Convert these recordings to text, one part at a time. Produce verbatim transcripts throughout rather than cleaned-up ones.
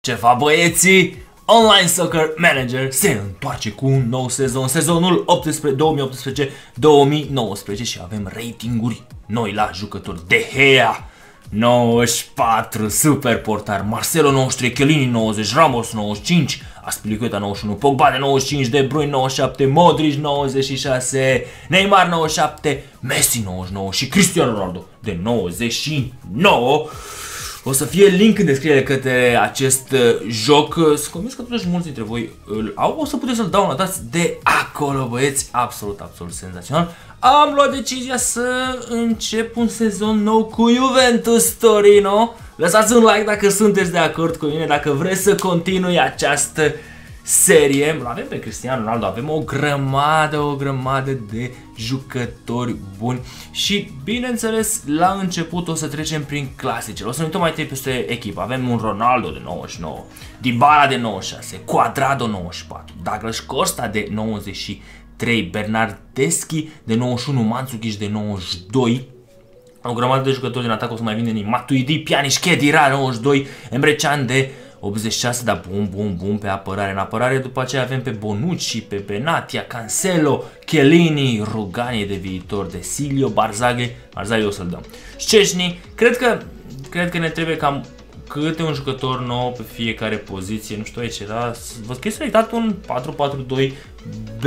Ceva băieții, Online Soccer Manager se întoarce cu un nou sezon, sezonul două mii optsprezece două mii nouăsprezece și avem ratinguri noi la jucători. De Gea nouăzeci și patru, super portar, Marcelo nouăzeci și trei, Chiellini nouăzeci, Ramos nouăzeci și cinci, Azpilicueta nouăzeci și unu, Pogba de nouăzeci și cinci, De Bruyne nouăzeci și șapte, Modric nouăzeci și șase, Neymar nouăzeci și șapte, Messi nouăzeci și nouă și Cristiano Ronaldo de nouăzeci și nouă. O să fie link în descriere către acest joc. Sunt convins că totuși mulți dintre voi îl au. O să puteți să-l downloadați de acolo, băieți. Absolut, absolut senzațional. Am luat decizia să încep un sezon nou cu Juventus Torino. Lăsați un like dacă sunteți de acord cu mine, dacă vreți să continui această serie. Îl avem pe Cristiano Ronaldo, avem o grămadă, o grămadă de jucători buni și bineînțeles la început o să trecem prin clasice. O să ne uităm mai întâi peste echipă. Avem un Ronaldo de nouăzeci și nouă, Dybala de nouăzeci și șase, Cuadrado nouăzeci și patru, Douglas Costa de nouăzeci și trei, Bernardeschi de nouăzeci și unu, Mandzukic de nouăzeci și doi. O grămadă de jucători din atac, o să mai vină Matuidi, Pjanic, Khedira nouăzeci și doi, Emre Can de optzeci și șase, dar bun, bun, bun pe apărare. În apărare după aceea avem pe Bonucci, pe Benatia, Cancelo, Chiellini, Rugani de viitor, de Silio, Barzagli, Barzagli o să-l dăm. Szczęsny, cred că, cred că ne trebuie cam câte un jucător nou pe fiecare poziție, nu știu aici era, vă scrie selectat un patru patru doi B.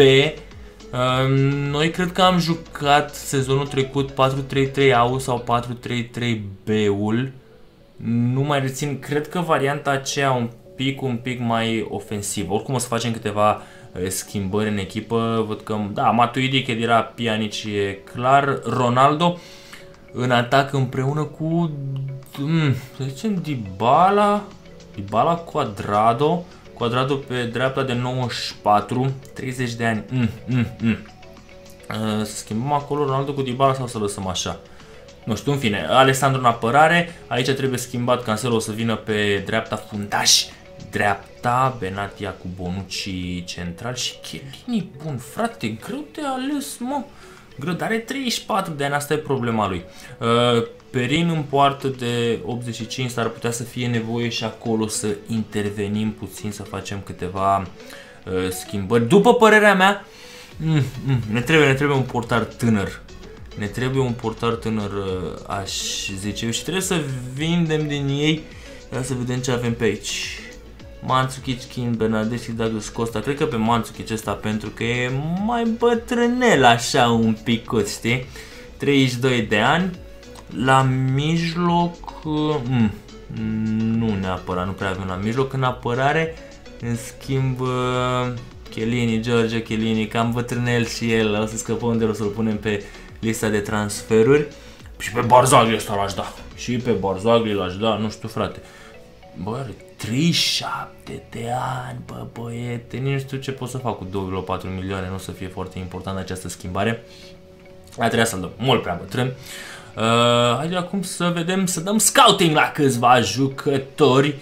Noi cred că am jucat sezonul trecut patru trei trei A U sau patru trei trei B-ul. Nu mai rețin, cred că varianta aceea un pic, un pic mai ofensivă. Oricum o să facem câteva uh, schimbări în echipă. Văd că, da, Matuidi, Khedira, Pjanic e clar. Ronaldo în atac împreună cu, mm, să zicem, Dybala. Dybala, Cuadrado. Cuadrado pe dreapta de nouăzeci și patru, treizeci de ani. Mm, mm, mm. Uh, să schimbăm acolo Ronaldo cu Dybala sau să lăsăm așa? Nu știu, în fine, Alessandro în apărare, aici trebuie schimbat, Cancelo o să vină pe dreapta, fundaș, dreapta, Benatia cu Bonucci central și Chiellini, bun frate, greu de ales, mă, greu, dar are treizeci și patru de ani, asta e problema lui. Uh, Perin în poartă de optzeci și cinci, s-ar putea să fie nevoie și acolo să intervenim puțin, să facem câteva uh, schimbări. După părerea mea, mm, mm, ne trebuie, ne trebuie un portar tânăr. Ne trebuie un portar tânăr, aș zice eu, și trebuie să vindem din ei. Ia să vedem ce avem pe aici. Mandzukic, Kin, Bernardeschi, Douglas Costa. Cred că pe Mandzukic ăsta pentru că e mai bătrânel așa un picuț, știi? treizeci și doi de ani. La mijloc, mm, nu neapărat, nu prea avem la mijloc. În apărare, în schimb, Chiellini, George Chiellini, cam bătrânel și el. O să scăpăm de el, o să-l punem pe lista de transferuri. Și pe Barzagli ăsta l-aș da. Și pe Barzagli l-aș da, nu știu frate. Bă, are treizeci și șapte de ani, bă băiete. Nici nu știu ce pot să fac cu doi virgulă patru milioane. Nu o să fie foarte important această schimbare. Aia trebuia să-l dăm, mult prea bătrân. uh, Hai de acum să vedem, să dăm scouting la câțiva jucători.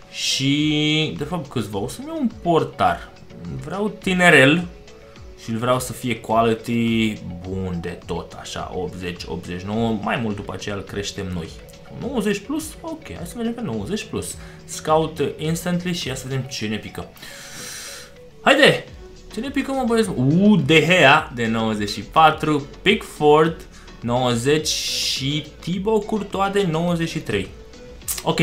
Și de fapt câțiva, o să-mi iau un portar. Vreau tinerel și vreau să fie quality bun de tot, așa, optzeci optzeci și nouă, mai mult după aceea îl creștem noi. nouăzeci plus? Ok, hai să vedem pe nouăzeci plus. Scout instantly și ia să vedem ce ne pică. Haide! Ce ne pică, mă băieți? Uuu, De Gea de nouăzeci și patru, Pickford nouăzeci și Thibaut Courtois de nouăzeci și trei. Ok.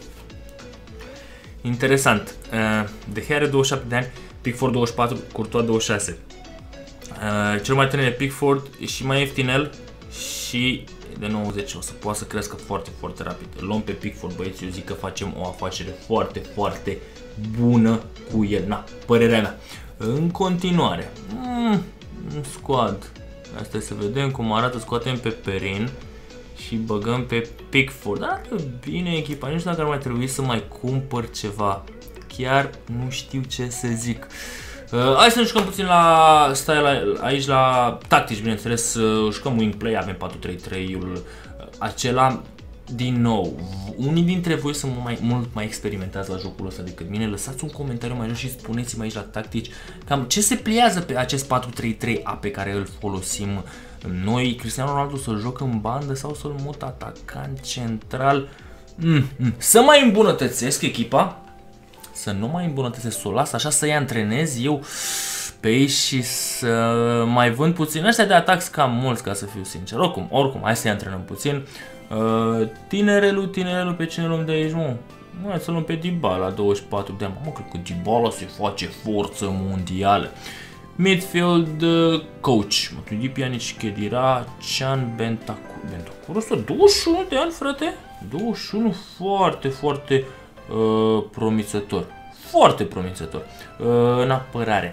Interesant. De Gea are douăzeci și șapte de ani, Pickford douăzeci și patru, Courtois douăzeci și șase. Uh, cel mai tânăr e Pickford, e și mai ieftinel și de nouăzeci, o să poată să crească foarte, foarte rapid. Îl luăm pe Pickford, băieți, eu zic că facem o afacere foarte, foarte bună cu el, na, părerea mea. În continuare, mm, squad, asta să vedem cum arată, scoatem pe Perin și băgăm pe Pickford. Arată bine echipa, nu știu dacă ar mai trebui să mai cumpăr ceva, chiar nu știu ce să zic. Uh, hai să ne jucăm puțin la style aici, la tactici, bineînțeles, uh, jucăm wing play, avem patru trei trei-ul uh, acela. Din nou, unii dintre voi sunt mai, mult mai experimentați la jocul ăsta decât mine, lăsați un comentariu mai jos și spuneți-mi aici la tactici cam ce se pliază pe acest patru trei trei A pe care îl folosim noi. Cristiano Ronaldo să-l joc în bandă sau să-l mut atacant central? Mm, mm. Să mai îmbunătățesc echipa. să nu mai îmbunătățesc, să o las așa, să-i antrenez eu pe ei și să mai vând puțin. Ăștia de atac cam mulți, ca să fiu sincer. Oricum, oricum, hai să-i antrenăm puțin. Uh, tinerelul, tinerelul, pe cine luăm de aici, mă? Hai să luăm pe Dybala, douăzeci și patru de ani. Mă, cred că Dybala se face forță mondială. Midfield uh, coach. Matuidi Pjanic, Khedira, Can, Bentancur. Bentancur ăsta douăzeci și unu de ani, frate? douăzeci și unu, foarte, foarte uh, promițător. Foarte promițător. Uh, în apărare.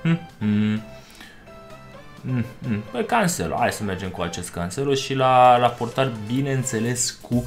Păi Cancelo. Hai să mergem cu acest Cancelo și la, la portar, bineînțeles, cu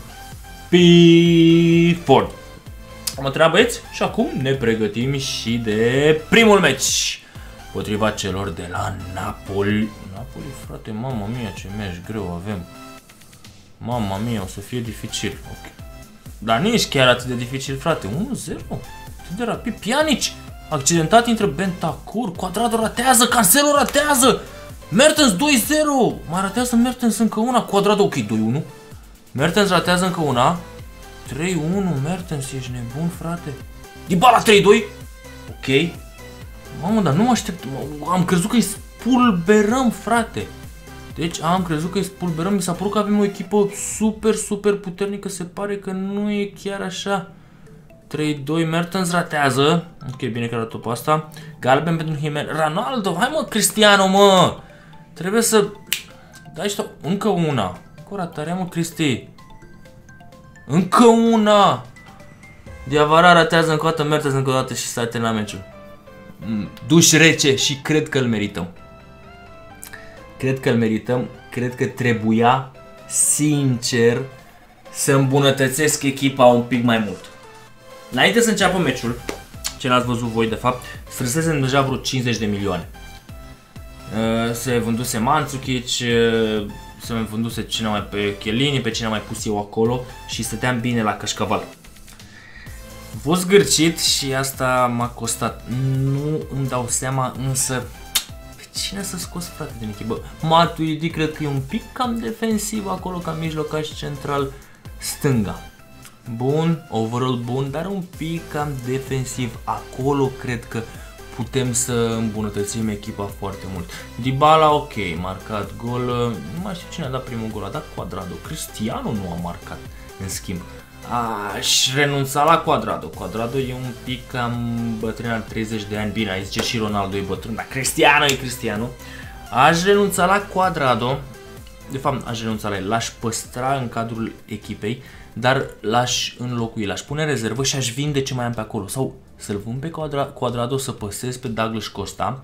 Pickford. Mă treabă băieți? Și acum ne pregătim și de primul meci potriva celor de la Napoli. Napoli, frate, mama mia, ce meci greu avem. Mama mia, o să fie dificil. Okay. Dar nici chiar atât de dificil, frate. unu zero. Atât de rapid. Pjanic, accidentat, intră Bentancur. Cuadrado ratează, Cancelo ratează. Mertens doi zero. Mai ratează Mertens încă una. Cuadrado, ok, doi unu. Mertens ratează încă una. trei unu, Mertens, ești nebun, frate. Dybala trei doi. Ok. Mamă, dar nu mă aștept. Am crezut că îi spulberăm, frate. Deci am crezut că îi spulberăm. Mi s-a părut că avem o echipă super, super puternică. Se pare că nu e chiar așa. trei doi, Mertens ratează. Ok, bine că arată pe asta. Galben pentru Jimenez. Ronaldo, hai mă, Cristiano, mă. Trebuie să... dai și încă una. Cu ratarea, mă, Cristi. Încă una. Diawara ratează încă o dată, Mertens încă o dată și s-a terminat meciul. Duș rece și cred că îl merităm. Cred că îl merităm. Cred că trebuia, sincer, să îmbunătățesc echipa un pic mai mult. Înainte să înceapă meciul, ce n-ați văzut voi de fapt, strânsesem deja vreo cincizeci de milioane. Se vânduse Mandzukic, se vânduse cine mai pe Chiellini, pe cine mai pus eu acolo și stăteam bine la cașcaval. Am fost zgârcit și asta m-a costat. Nu îmi dau seama însă pe cine să scos, frate, din echipă. Matuidi cred că e un pic cam defensiv acolo ca mijlocaș central stânga. Bun, overall bun, dar un pic cam defensiv. Acolo cred că putem să îmbunătățim echipa foarte mult. Dybala, ok, marcat gol. Nu mai știu cine a dat primul gol, a dat Cuadrado. Cristiano nu a marcat, în schimb. Aș renunța la Cuadrado. Cuadrado e un pic cam bătrân, al treizeci de ani. Bine, aici zice și Ronaldo e bătrân, dar Cristiano e Cristiano. Aș renunța la Cuadrado. De fapt, aș renunța la el. L-aș păstra în cadrul echipei, dar l-aș înlocui, l-aș pune în rezervă și aș vinde ce mai am pe acolo. Sau să-l vând pe Cuadrado, să păsez pe Douglas Costa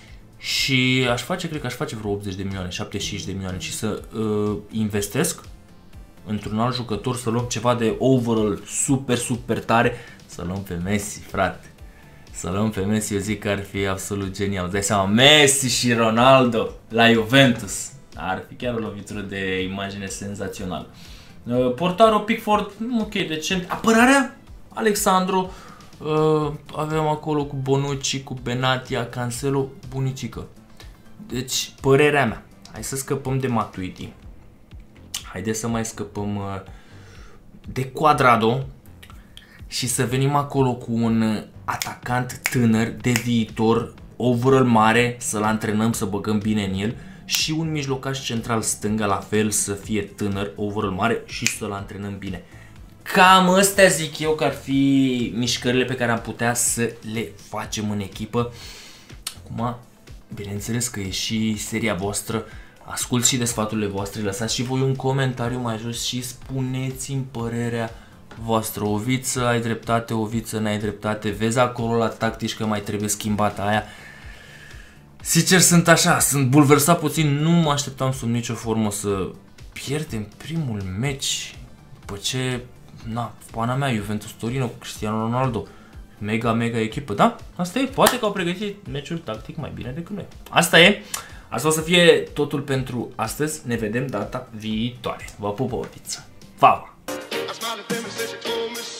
și aș face, cred că aș face vreo optzeci de milioane, șaptezeci și cinci de milioane și să uh, investesc într-un alt jucător, să luăm ceva de overall super, super tare, să luăm pe Messi, frate. Să luăm pe Messi, eu zic că ar fi absolut genial. Îți dai seama, Messi și Ronaldo la Juventus. Ar fi chiar o lovitură de imagine senzațională. Uh, portarul Pickford, ok, decent. Apărarea, Alexandru. Uh, avem acolo cu Bonucci, cu Benatia, Cancelo, bunicică. Deci, părerea mea, hai să scăpăm de Matuidi. Haideți să mai scăpăm uh, de Cuadrado și să venim acolo cu un atacant tânăr de viitor, overall mare, să-l antrenăm, să băgăm bine în el și un mijlocaș central stânga la fel, să fie tânăr, overall mare și să-l antrenăm bine. Cam astea zic eu că ar fi mișcările pe care am putea să le facem în echipă. Acum, bineînțeles că e și seria voastră, ascult și de sfaturile voastre, lăsați și voi un comentariu mai jos și spuneți-mi părerea voastră. Oviță, ai dreptate, Oviță, n-ai dreptate, vezi acolo la tactici că mai trebuie schimbată aia. Sincer, sunt așa, sunt bulversat puțin, nu mă așteptam sub nicio formă să pierdem primul meci după ce, na, pana mea, Juventus Torino cu Cristiano Ronaldo, mega, mega echipă, da? Asta e, poate că au pregătit meciul tactic mai bine decât noi. Asta e, asta o să fie totul pentru astăzi, ne vedem data viitoare. Vă pup, Oviță, pa!